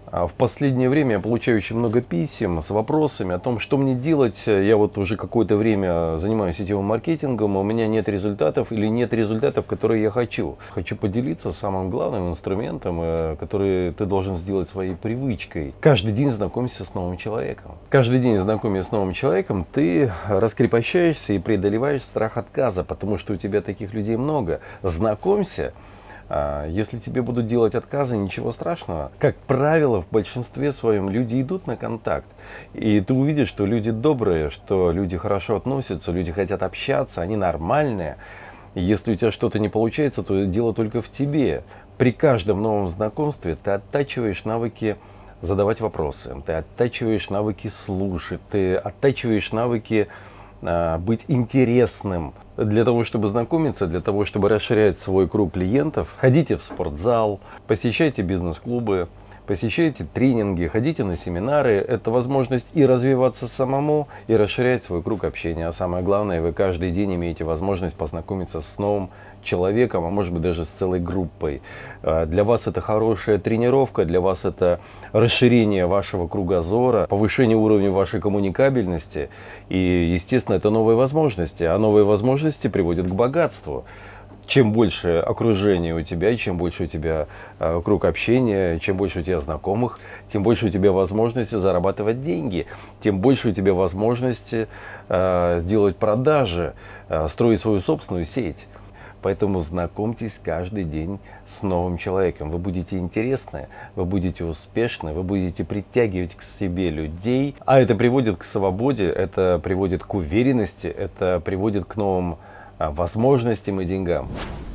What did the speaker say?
В последнее время я получаю очень много писем с вопросами о том, что мне делать. Я вот уже какое-то время занимаюсь сетевым маркетингом, а у меня нет результатов или нет результатов, которые я хочу. Хочу поделиться самым главным инструментом, который ты должен сделать своей привычкой. Каждый день знакомься с новым человеком. Каждый день знакомясь с новым человеком, ты раскрепощаешься и преодолеваешь страх отказа, потому что у тебя таких людей много. Знакомься. Если тебе будут делать отказы, ничего страшного. Как правило, в большинстве своем люди идут на контакт. И ты увидишь, что люди добрые, что люди хорошо относятся, люди хотят общаться, они нормальные. И если у тебя что-то не получается, то дело только в тебе. При каждом новом знакомстве ты оттачиваешь навыки задавать вопросы, ты оттачиваешь навыки слушать, ты оттачиваешь навыки быть интересным. Для того, чтобы знакомиться, для того, чтобы расширять свой круг клиентов, ходите в спортзал, посещайте бизнес-клубы, посещайте тренинги, ходите на семинары. Это возможность и развиваться самому, и расширять свой круг общения. А самое главное, вы каждый день имеете возможность познакомиться с новым человеком, а может быть даже с целой группой. Для вас это хорошая тренировка, для вас это расширение вашего кругозора, повышение уровня вашей коммуникабельности. И, естественно, это новые возможности. А новые возможности приводят к богатству. Чем больше окружения у тебя, чем больше у тебя круг общения, чем больше у тебя знакомых, тем больше у тебя возможности зарабатывать деньги, тем больше у тебя возможности сделать продажи, строить свою собственную сеть. Поэтому знакомьтесь каждый день с новым человеком. Вы будете интересны, вы будете успешны, вы будете притягивать к себе людей. А это приводит к свободе, это приводит к уверенности, это приводит к новым возможностям и деньгам.